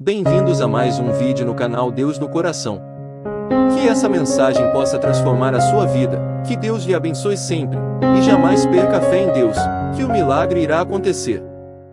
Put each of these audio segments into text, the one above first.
Bem-vindos a mais um vídeo no canal Deus no Coração. Que essa mensagem possa transformar a sua vida, que Deus lhe abençoe sempre, e jamais perca a fé em Deus, que o milagre irá acontecer.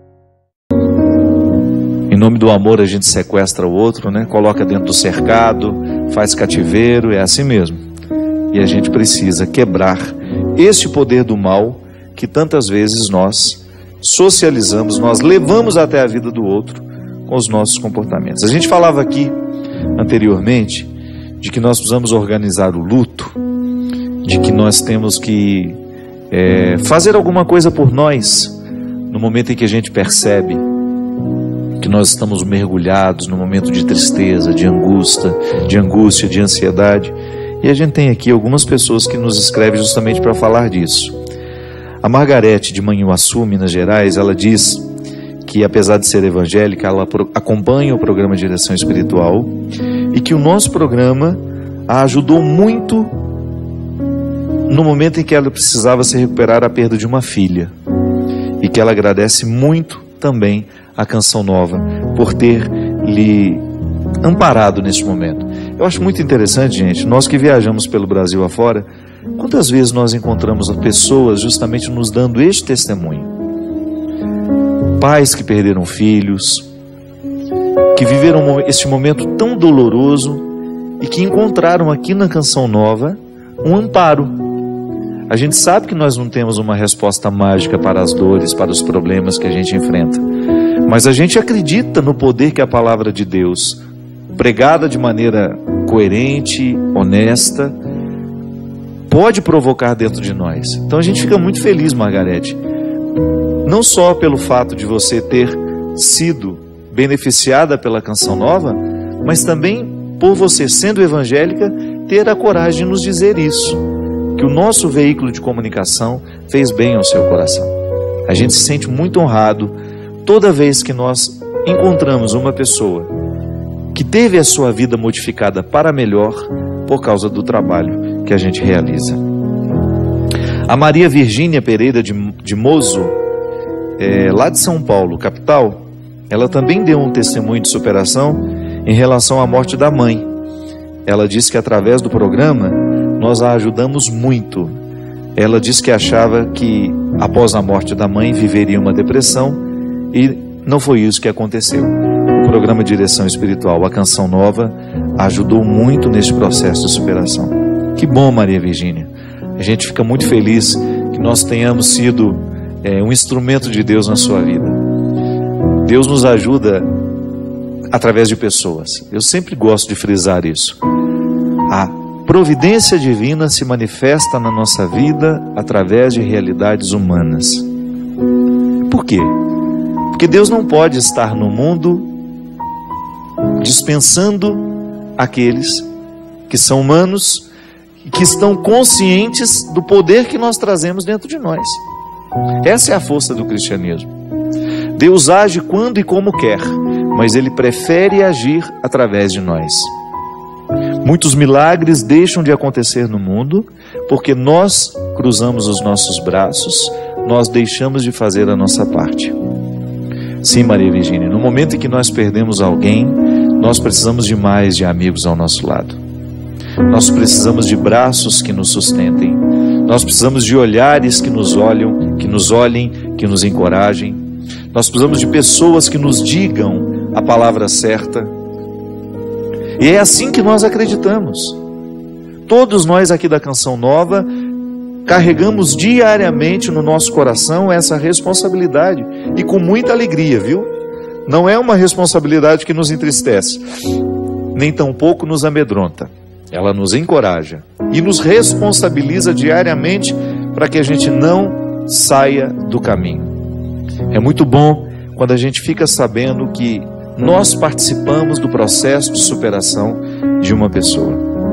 Em nome do amor a gente sequestra o outro, né? Coloca dentro do cercado, faz cativeiro, é assim mesmo. E a gente precisa quebrar este poder do mal que tantas vezes nós socializamos, nós levamos até a vida do outro com os nossos comportamentos. A gente falava aqui anteriormente de que nós precisamos organizar o luto, de que nós temos que fazer alguma coisa por nós no momento em que a gente percebe que nós estamos mergulhados no momento de tristeza, de angústia, de ansiedade. E a gente tem aqui algumas pessoas que nos escrevem justamente para falar disso. A Margarete de Manhuaçu, Minas Gerais, ela diz que apesar de ser evangélica, ela acompanha o programa Direção Espiritual e que o nosso programa a ajudou muito no momento em que ela precisava se recuperar a perda de uma filha, e que ela agradece muito também a Canção Nova por ter lhe amparado nesse momento. Eu acho muito interessante, gente, nós que viajamos pelo Brasil afora, quantas vezes nós encontramos pessoas justamente nos dando este testemunho. Pais que perderam filhos, que viveram este momento tão doloroso e que encontraram aqui na Canção Nova um amparo. A gente sabe que nós não temos uma resposta mágica para as dores, para os problemas que a gente enfrenta, mas a gente acredita no poder que a palavra de Deus, pregada de maneira coerente, honesta, pode provocar dentro de nós. Então a gente fica muito feliz, Margarete, não só pelo fato de você ter sido beneficiada pela Canção Nova, mas também por você, sendo evangélica, ter a coragem de nos dizer isso, que o nosso veículo de comunicação fez bem ao seu coração. A gente se sente muito honrado toda vez que nós encontramos uma pessoa que teve a sua vida modificada para melhor por causa do trabalho que a gente realiza. A Maria Virgínia Pereira de Mozo, lá de São Paulo, capital, ela também deu um testemunho de superação em relação à morte da mãe. Ela disse que através do programa nós a ajudamos muito. Ela disse que achava que após a morte da mãe viveria uma depressão e não foi isso que aconteceu. O programa Direção Espiritual, a Canção Nova, ajudou muito nesse processo de superação. Que bom, Maria Virgínia. A gente fica muito feliz que nós tenhamos sido um instrumento de Deus na sua vida. Deus nos ajuda através de pessoas. Eu sempre gosto de frisar isso. A providência divina se manifesta na nossa vida através de realidades humanas. Por quê? Porque Deus não pode estar no mundo dispensando aqueles que são humanos e que estão conscientes do poder que nós trazemos dentro de nós. Essa é a força do cristianismo. Deus age quando e como quer, mas Ele prefere agir através de nós. Muitos milagres deixam de acontecer no mundo porque nós cruzamos os nossos braços, nós deixamos de fazer a nossa parte. Sim, Maria Virgínia, no momento em que nós perdemos alguém, nós precisamos de mais de amigos ao nosso lado. Nós precisamos de braços que nos sustentem. Nós precisamos de olhares que nos olhem, que nos encorajem. Nós precisamos de pessoas que nos digam a palavra certa. E é assim que nós acreditamos. Todos nós aqui da Canção Nova carregamos diariamente no nosso coração essa responsabilidade, e com muita alegria, viu? Não é uma responsabilidade que nos entristece, nem tampouco nos amedronta. Ela nos encoraja e nos responsabiliza diariamente para que a gente não saia do caminho. É muito bom quando a gente fica sabendo que nós participamos do processo de superação de uma pessoa.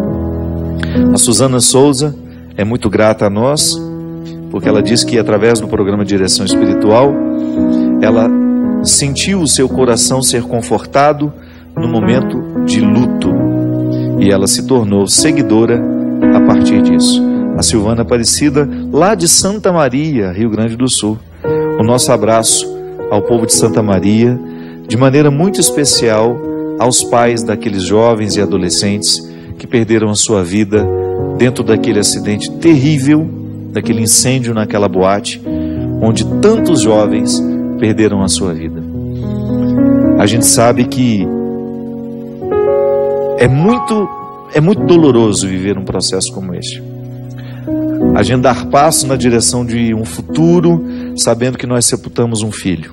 A Suzana Souza é muito grata a nós, porque ela diz que através do programa Direção Espiritual, ela sentiu o seu coração ser confortado no momento de luto, e ela se tornou seguidora a partir disso. A Silvana Aparecida, lá de Santa Maria, Rio Grande do Sul. O nosso abraço ao povo de Santa Maria, de maneira muito especial aos pais daqueles jovens e adolescentes que perderam a sua vida dentro daquele acidente terrível, daquele incêndio naquela boate, onde tantos jovens perderam a sua vida. A gente sabe que é muito doloroso viver um processo como este. A gente dar passo na direção de um futuro, sabendo que nós sepultamos um filho.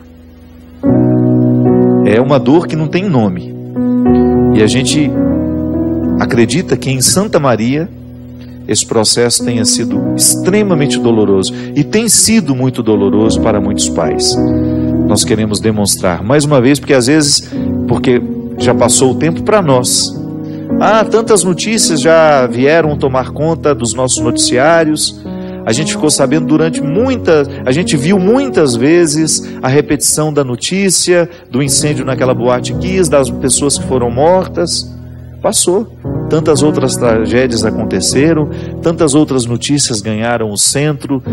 É uma dor que não tem nome. E a gente acredita que em Santa Maria esse processo tenha sido extremamente doloroso, e tem sido muito doloroso para muitos pais. Nós queremos demonstrar, mais uma vez, porque às vezes, porque já passou o tempo para nós. Tantas notícias já vieram tomar conta dos nossos noticiários. A gente ficou sabendo a gente viu muitas vezes a repetição da notícia, do incêndio naquela boate Kiss, das pessoas que foram mortas. Passou. Tantas outras tragédias aconteceram, tantas outras notícias ganharam o centro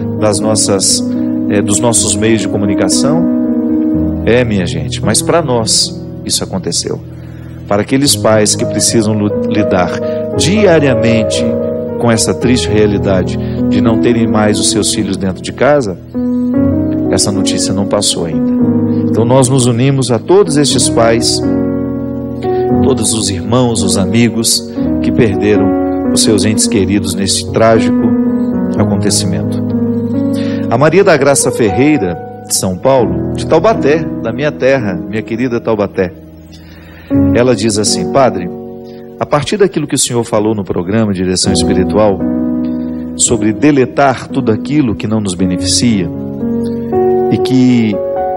dos nossos meios de comunicação. Minha gente, mas para nós isso aconteceu. Para aqueles pais que precisam lidar diariamente com essa triste realidade de não terem mais os seus filhos dentro de casa, essa notícia não passou ainda. Então nós nos unimos a todos estes pais, todos os irmãos, os amigos que perderam os seus entes queridos nesse trágico acontecimento. A Maria da Graça Ferreira, de São Paulo, de Taubaté, da minha terra, minha querida Taubaté, ela diz assim: Padre, a partir daquilo que o senhor falou no programa Direção Espiritual, sobre deletar tudo aquilo que não nos beneficia, e que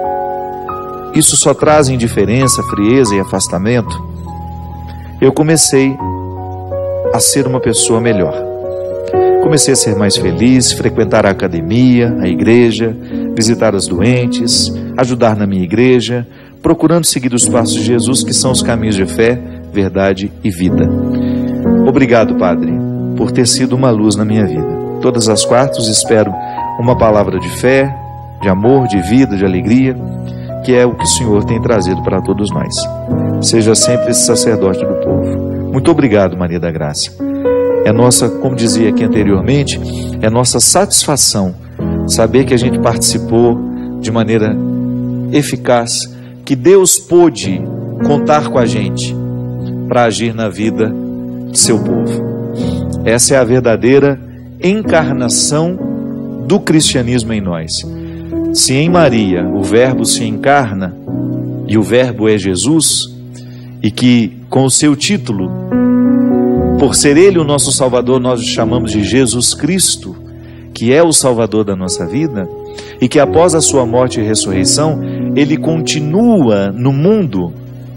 isso só traz indiferença, frieza e afastamento, eu comecei a ser uma pessoa melhor. Comecei a ser mais feliz, frequentar a academia, a igreja, visitar os doentes, ajudar na minha igreja, procurando seguir os passos de Jesus, que são os caminhos de fé, verdade e vida. Obrigado, Padre, por ter sido uma luz na minha vida. Todas as quartas espero uma palavra de fé, de amor, de vida, de alegria, que é o que o Senhor tem trazido para todos nós. Seja sempre esse sacerdote do povo. Muito obrigado, Maria da Graça. É nossa, como dizia aqui anteriormente, é nossa satisfação saber que a gente participou de maneira eficaz, que Deus pôde contar com a gente para agir na vida de seu povo. Essa é a verdadeira encarnação do cristianismo em nós. Se em Maria o Verbo se encarna, e o Verbo é Jesus, e que com o seu título, por ser Ele o nosso Salvador, nós o chamamos de Jesus Cristo, que é o Salvador da nossa vida, e que após a sua morte e ressurreição, Ele continua no mundo,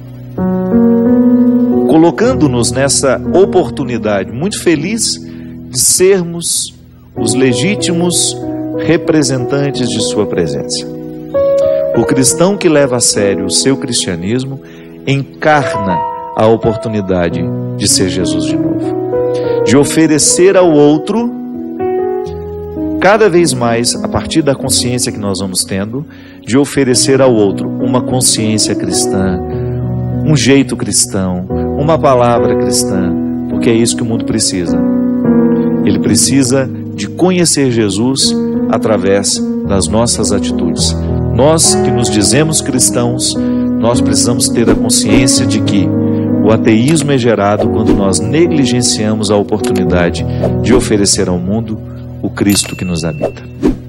colocando-nos nessa oportunidade muito feliz de sermos os legítimos representantes de sua presença. O cristão que leva a sério o seu cristianismo encarna a oportunidade de ser Jesus de novo, de oferecer ao outro, cada vez mais, a partir da consciência que nós vamos tendo, de oferecer ao outro uma consciência cristã, um jeito cristão, uma palavra cristã, porque é isso que o mundo precisa. Ele precisa de conhecer Jesus através das nossas atitudes. Nós que nos dizemos cristãos, nós precisamos ter a consciência de que o ateísmo é gerado quando nós negligenciamos a oportunidade de oferecer ao mundo o Cristo que nos habita.